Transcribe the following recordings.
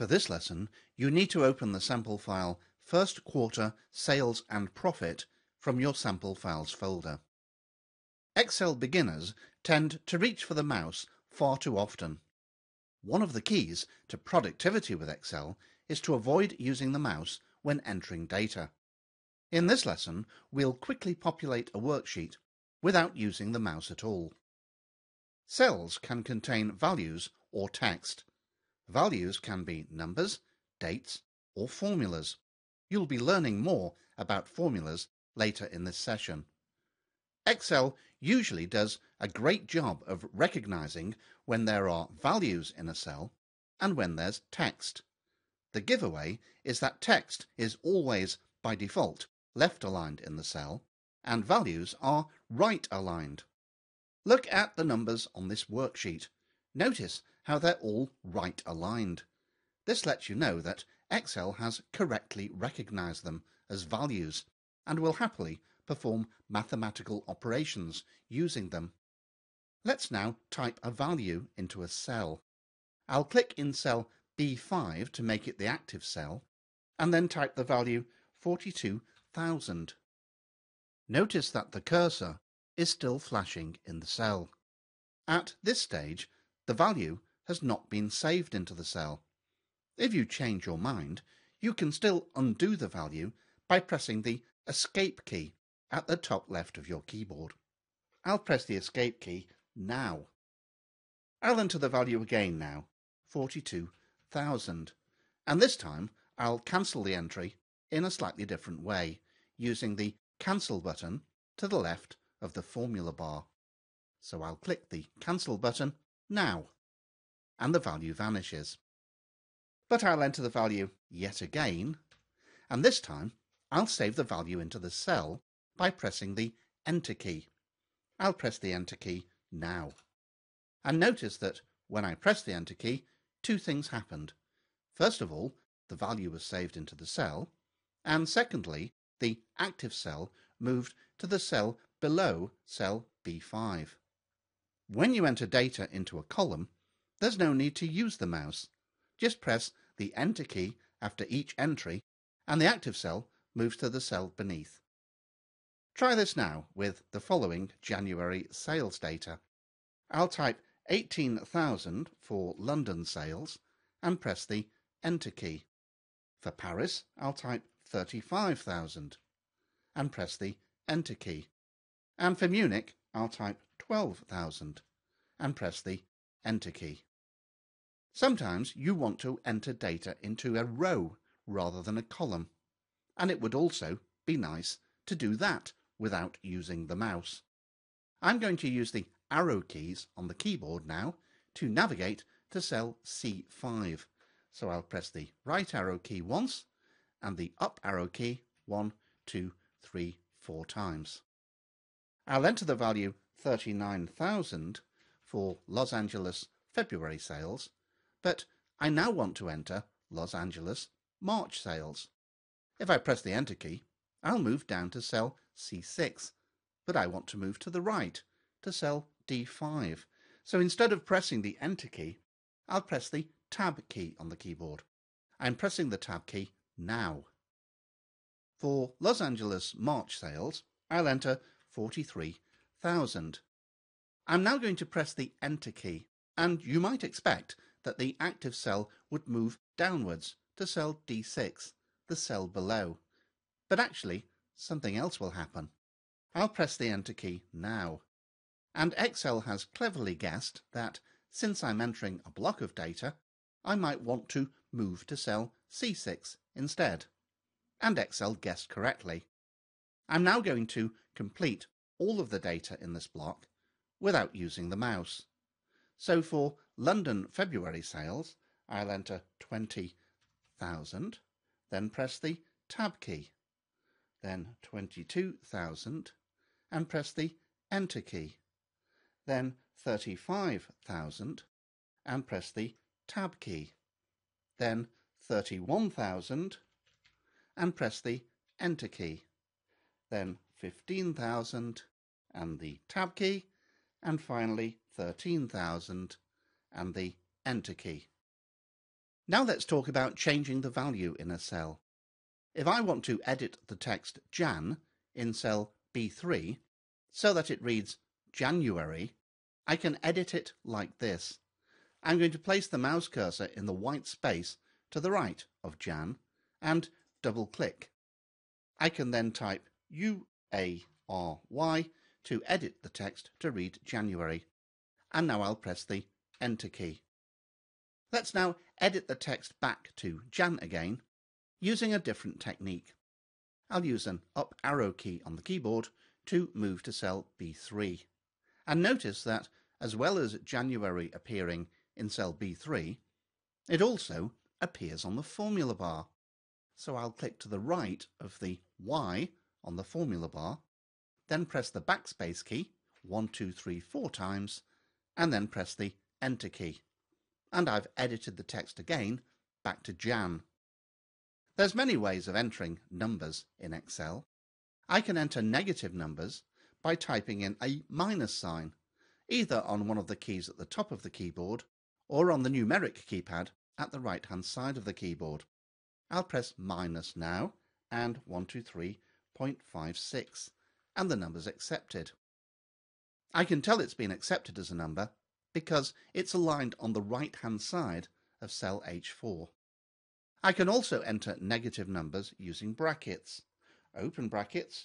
For this lesson, you need to open the sample file First Quarter Sales and Profit from your Sample Files folder. Excel beginners tend to reach for the mouse far too often. One of the keys to productivity with Excel is to avoid using the mouse when entering data. In this lesson, we'll quickly populate a worksheet without using the mouse at all. Cells can contain values or text. Values can be numbers, dates, or formulas. You'll be learning more about formulas later in this session. Excel usually does a great job of recognizing when there are values in a cell and when there's text. The giveaway is that text is always, by default, left-aligned in the cell, and values are right-aligned. Look at the numbers on this worksheet. Notice how they're all right-aligned. This lets you know that Excel has correctly recognized them as values and will happily perform mathematical operations using them. Let's now type a value into a cell. I'll click in cell B5 to make it the active cell, and then type the value 42,000. Notice that the cursor is still flashing in the cell. At this stage, the value has not been saved into the cell. If you change your mind, you can still undo the value by pressing the Escape key at the top left of your keyboard. I'll press the Escape key now. I'll enter the value again now, 42,000, and this time I'll cancel the entry in a slightly different way, using the Cancel button to the left of the formula bar. So I'll click the Cancel button now, and the value vanishes. But I'll enter the value yet again, and this time I'll save the value into the cell by pressing the Enter key. I'll press the Enter key now. And notice that when I press the Enter key, two things happened. First of all, the value was saved into the cell, and secondly, the active cell moved to the cell below cell B5. When you enter data into a column, there's no need to use the mouse. Just press the Enter key after each entry, and the active cell moves to the cell beneath. Try this now with the following January sales data. I'll type 18,000 for London sales and press the Enter key. For Paris, I'll type 35,000 and press the Enter key. And for Munich, I'll type 12,000 and press the Enter key. Sometimes you want to enter data into a row rather than a column, and it would also be nice to do that without using the mouse. I'm going to use the arrow keys on the keyboard now to navigate to cell C5. So I'll press the right arrow key once and the up arrow key 1, 2, 3, 4 times. I'll enter the value 39,000 for Los Angeles February sales, but I now want to enter Los Angeles March sales. If I press the Enter key, I'll move down to cell C6, but I want to move to the right, to cell D5. So instead of pressing the Enter key, I'll press the Tab key on the keyboard. I'm pressing the Tab key now. For Los Angeles March sales, I'll enter 43,000. I'm now going to press the Enter key, and you might expect that the active cell would move downwards to cell D6, the cell below. But actually, something else will happen. I'll press the Enter key now. And Excel has cleverly guessed that, since I'm entering a block of data, I might want to move to cell C6 instead. And Excel guessed correctly. I'm now going to complete all of the data in this block without using the mouse. So for London February sales, I'll enter 20,000, then press the Tab key, then 22,000, and press the Enter key, then 35,000, and press the Tab key, then 31,000, and press the Enter key, then 15,000, and the Tab key, and finally 13,000 and the Enter key. Now let's talk about changing the value in a cell. If I want to edit the text Jan in cell B3 so that it reads January, I can edit it like this. I'm going to place the mouse cursor in the white space to the right of Jan and double click. I can then type UARY to edit the text to read January, and now I'll press the Enter key. Let's now edit the text back to Jan again using a different technique. I'll use an up arrow key on the keyboard to move to cell B3. And notice that as well as January appearing in cell B3, it also appears on the formula bar. So I'll click to the right of the Y on the formula bar, then press the backspace key 1, 2, 3, 4 times, and then press the Enter key. And I've edited the text again back to Jan. There's many ways of entering numbers in Excel. I can enter negative numbers by typing in a minus sign, either on one of the keys at the top of the keyboard or on the numeric keypad at the right-hand side of the keyboard. I'll press minus now and 123.56, and the number's accepted. I can tell it's been accepted as a number because it's aligned on the right-hand side of cell H4. I can also enter negative numbers using brackets. Open brackets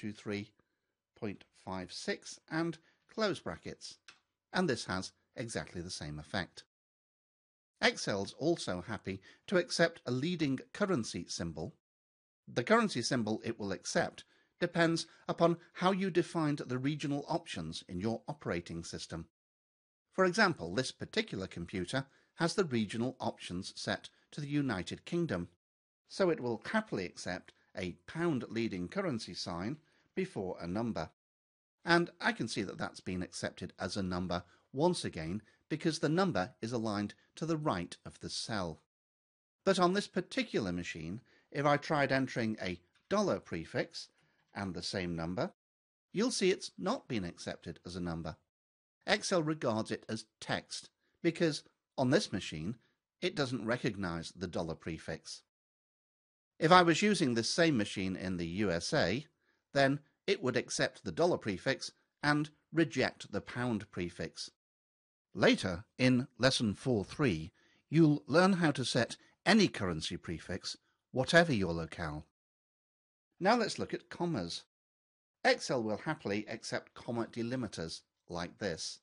123.56 and close brackets, and this has exactly the same effect. Excel's also happy to accept a leading currency symbol. The currency symbol it will accept depends upon how you defined the regional options in your operating system. For example, this particular computer has the regional options set to the United Kingdom, so it will happily accept a pound leading currency sign before a number. And I can see that that's been accepted as a number once again because the number is aligned to the right of the cell. But on this particular machine, if I tried entering a dollar prefix and the same number, you'll see it's not been accepted as a number. Excel regards it as text because on this machine it doesn't recognize the dollar prefix. If I was using this same machine in the USA, then it would accept the dollar prefix and reject the pound prefix. Later, in Lesson 4.3, you'll learn how to set any currency prefix, whatever your locale. Now let's look at commas. Excel will happily accept comma delimiters like this: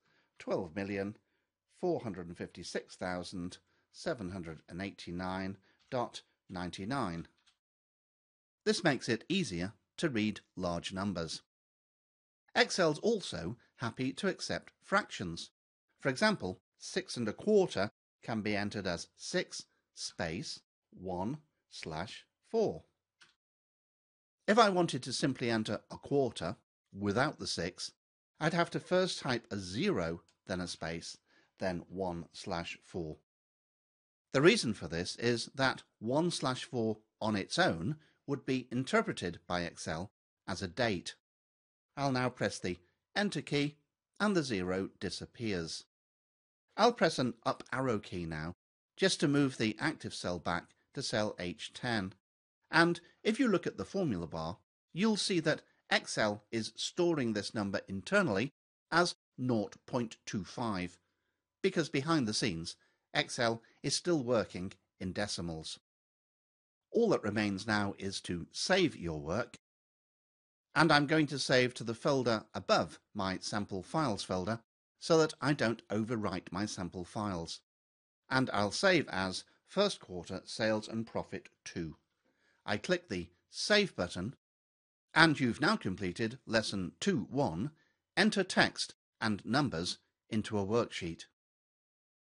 12,456,789.99. This makes it easier to read large numbers. Excel's also happy to accept fractions. For example, 6 1/4 can be entered as 6 space 1/4. If I wanted to simply enter a quarter without the 6, I'd have to first type a 0, then a space, then 1/4. The reason for this is that 1/4 on its own would be interpreted by Excel as a date. I'll now press the Enter key and the 0 disappears. I'll press an up arrow key now just to move the active cell back to cell H10. And if you look at the formula bar, you'll see that Excel is storing this number internally as 0.25, because behind the scenes, Excel is still working in decimals. All that remains now is to save your work, and I'm going to save to the folder above my sample files folder so that I don't overwrite my sample files. And I'll save as first quarter sales and profit 2. I click the Save button, and you've now completed Lesson 2.1, Enter Text and Numbers into a Worksheet.